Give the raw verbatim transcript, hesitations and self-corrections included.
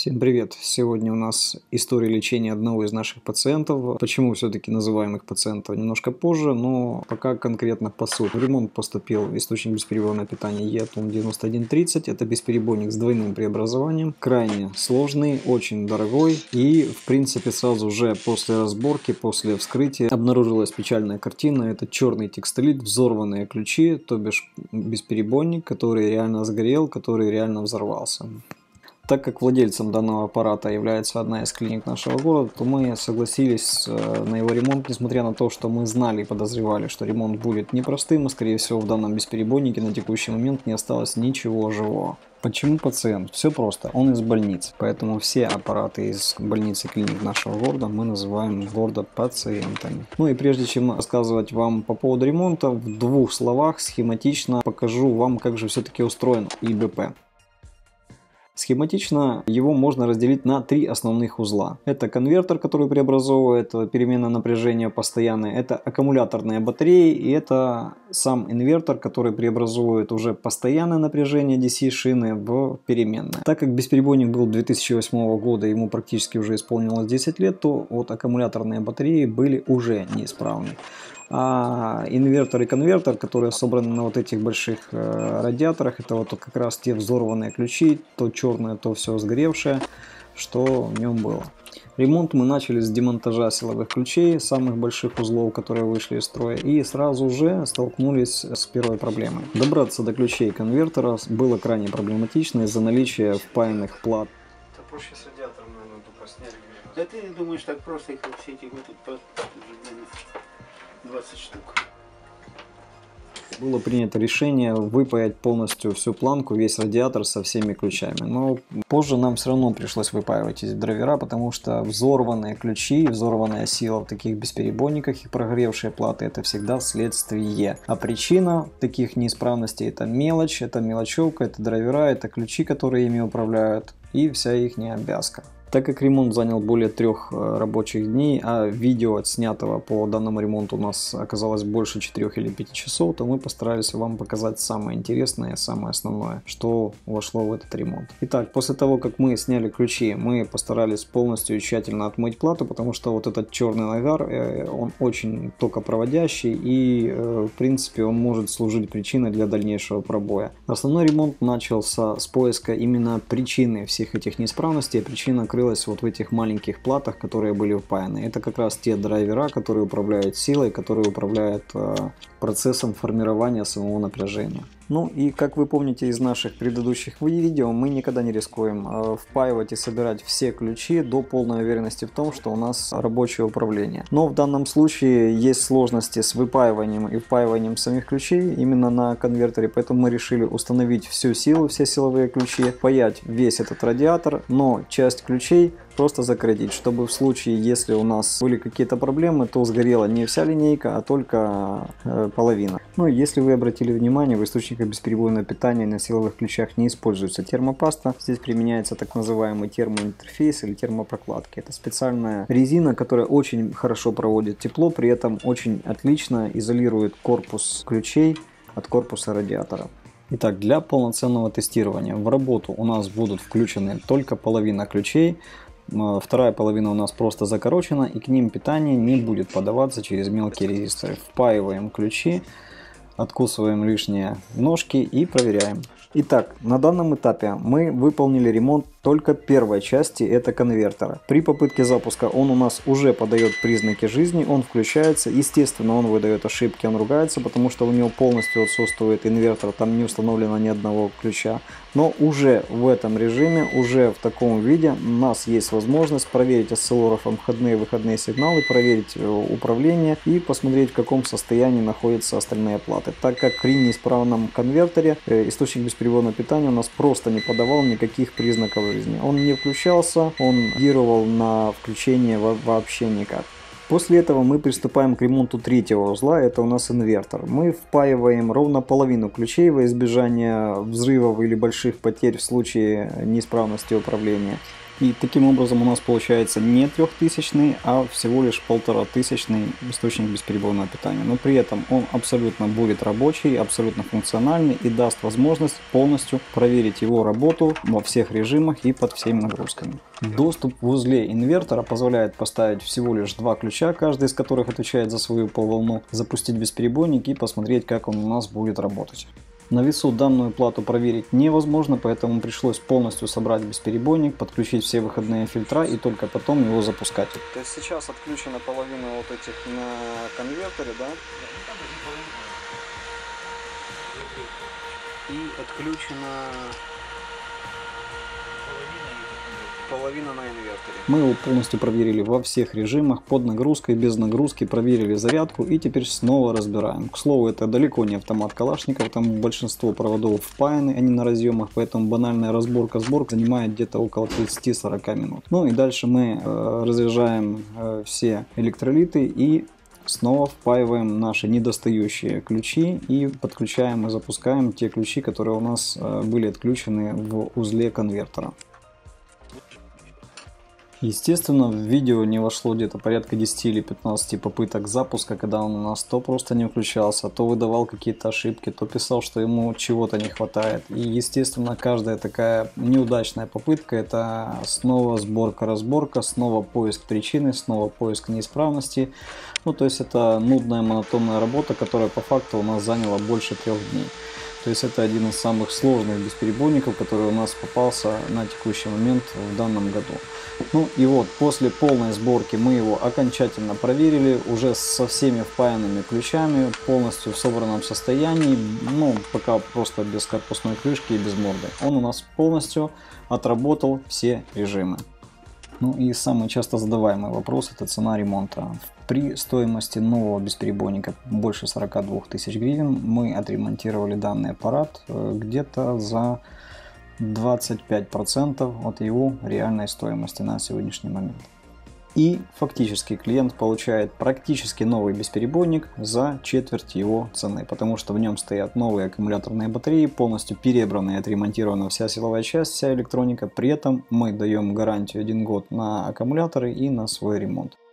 Всем привет! Сегодня у нас история лечения одного из наших пациентов. Почему все-таки называем их пациентов немножко позже, но пока конкретно по сути. В ремонт поступил источник бесперебойного питания и тум девяносто один тридцать. Это бесперебойник с двойным преобразованием. Крайне сложный, очень дорогой. И в принципе сразу же после разборки, после вскрытия обнаружилась печальная картина. Это черный текстолит, взорванные ключи, то бишь бесперебойник, который реально сгорел, который реально взорвался. Так как владельцем данного аппарата является одна из клиник нашего города, то мы согласились на его ремонт, несмотря на то, что мы знали и подозревали, что ремонт будет непростым, и скорее всего в данном бесперебойнике на текущий момент не осталось ничего живого. Почему пациент? Все просто, он из больницы, поэтому все аппараты из больницы и клиник нашего города мы называем города пациентами. Ну и прежде чем рассказывать вам по поводу ремонта, в двух словах схематично покажу вам, как же все-таки устроен И Б П. Схематично его можно разделить на три основных узла. Это конвертер, который преобразовывает переменное напряжение постоянное, это аккумуляторные батареи и это сам инвертор, который преобразует уже постоянное напряжение Ди Си шины в переменное. Так как бесперебойник был две тысячи восьмого года, ему практически уже исполнилось десять лет, то вот аккумуляторные батареи были уже неисправны. А инвертор и конвертер, которые собраны на вот этих больших э, радиаторах, это вот как раз те взорванные ключи, то черное, то все сгоревшее, что в нем было. Ремонт мы начали с демонтажа силовых ключей, самых больших узлов, которые вышли из строя, и сразу же столкнулись с первой проблемой. Добраться до ключей конвертера было крайне проблематично из-за наличия впаянных плат. Это проще с радиатором, наверное, тупо сняли. Да ты думаешь так просто, их все эти вот тут по двадцать штук. Было принято решение выпаять полностью всю планку, весь радиатор со всеми ключами. Но позже нам все равно пришлось выпаивать эти драйвера, потому что взорванные ключи, взорванная сила в таких бесперебойниках и прогоревшие платы — это всегда следствие. А причина таких неисправностей — это мелочь, это мелочевка, это драйвера, это ключи, которые ими управляют, и вся их обвязка. Так как ремонт занял более трех рабочих дней, а видео отснятого по данному ремонту у нас оказалось больше четырёх или пяти часов, то мы постарались вам показать самое интересное, самое основное, что вошло в этот ремонт. Итак, после того, как мы сняли ключи, мы постарались полностью и тщательно отмыть плату, потому что вот этот черный нагар, он очень токопроводящий и, в принципе, он может служить причиной для дальнейшего пробоя. Основной ремонт начался с поиска именно причины всех этих неисправностей. Причина крылась вот в этих маленьких платах, которые были впаяны. Это как раз те драйвера, которые управляют силой, которые управляют э, процессом формирования самого напряжения. Ну и как вы помните из наших предыдущих видео, мы никогда не рискуем э, впаивать и собирать все ключи до полной уверенности в том, что у нас рабочее управление. Но в данном случае есть сложности с выпаиванием и впаиванием самих ключей именно на конвертере, поэтому мы решили установить всю силу, все силовые ключи, паять весь этот радиатор, но часть ключей просто закоротить, чтобы в случае, если у нас были какие-то проблемы, то сгорела не вся линейка, а только э, половина. Ну и если вы обратили внимание, в источниках бесперебойного питания на силовых ключах не используется термопаста. Здесь применяется так называемый термоинтерфейс или термопрокладки. Это специальная резина, которая очень хорошо проводит тепло, при этом очень отлично изолирует корпус ключей от корпуса радиатора. Итак, для полноценного тестирования в работу у нас будут включены только половина ключей. Вторая половина у нас просто закорочена, и к ним питание не будет подаваться через мелкие резисторы. Впаиваем ключи, откусываем лишние ножки и проверяем. Итак, на данном этапе мы выполнили ремонт только первой части, это конвертера. При попытке запуска он у нас уже подает признаки жизни, он включается, естественно он выдает ошибки, он ругается, потому что у него полностью отсутствует инвертор, там не установлено ни одного ключа. Но уже в этом режиме, уже в таком виде у нас есть возможность проверить осциллографом входные и выходные сигналы, проверить управление и посмотреть, в каком состоянии находятся остальные платы. Так как при неисправном конвертере источник бесперебойного питания у нас просто не подавал никаких признаков жизни. Он не включался, он реагировал на включение вообще никак. После этого мы приступаем к ремонту третьего узла, это у нас инвертор. Мы впаиваем ровно половину ключей во избежание взрывов или больших потерь в случае неисправности управления. И таким образом у нас получается не трехтысячный, а всего лишь полторатысячный источник бесперебойного питания. Но при этом он абсолютно будет рабочий, абсолютно функциональный и даст возможность полностью проверить его работу во всех режимах и под всеми нагрузками. Доступ в узле инвертора позволяет поставить всего лишь два ключа, каждый из которых отвечает за свою полволну, запустить бесперебойник и посмотреть, как он у нас будет работать. На весу данную плату проверить невозможно, поэтому пришлось полностью собрать бесперебойник, подключить все выходные фильтра и только потом его запускать. То есть сейчас отключена половина вот этих на конвертере, да? И отключена половина на инверторе. Мы его полностью проверили во всех режимах, под нагрузкой, без нагрузки, проверили зарядку и теперь снова разбираем. К слову, это далеко не автомат Калашников, там большинство проводов впаяны, они на разъемах, поэтому банальная разборка-сборка занимает где-то около тридцати-сорока минут. Ну и дальше мы э, разряжаем э, все электролиты и снова впаиваем наши недостающие ключи и подключаем и запускаем те ключи, которые у нас э, были отключены в узле конвертера. Естественно, в видео не вошло где-то порядка десяти или пятнадцати попыток запуска, когда он у нас то просто не включался, то выдавал какие-то ошибки, то писал, что ему чего-то не хватает. И, естественно, каждая такая неудачная попытка — это снова сборка-разборка, снова поиск причины, снова поиск неисправности. Ну, то есть это нудная, монотонная работа, которая по факту у нас заняла больше трех дней. То есть это один из самых сложных бесперебойников, который у нас попался на текущий момент в данном году. Ну и вот, после полной сборки мы его окончательно проверили, уже со всеми впаянными ключами, полностью в собранном состоянии, ну пока просто без корпусной крышки и без морды. Он у нас полностью отработал все режимы. Ну и самый часто задаваемый вопрос — это цена ремонта. При стоимости нового бесперебойника больше сорока двух тысяч гривен мы отремонтировали данный аппарат где-то за двадцать пять процентов от его реальной стоимости на сегодняшний момент. И фактически клиент получает практически новый бесперебойник за четверть его цены, потому что в нем стоят новые аккумуляторные батареи, полностью перебрана и отремонтирована вся силовая часть, вся электроника. При этом мы даем гарантию один год на аккумуляторы и на свой ремонт.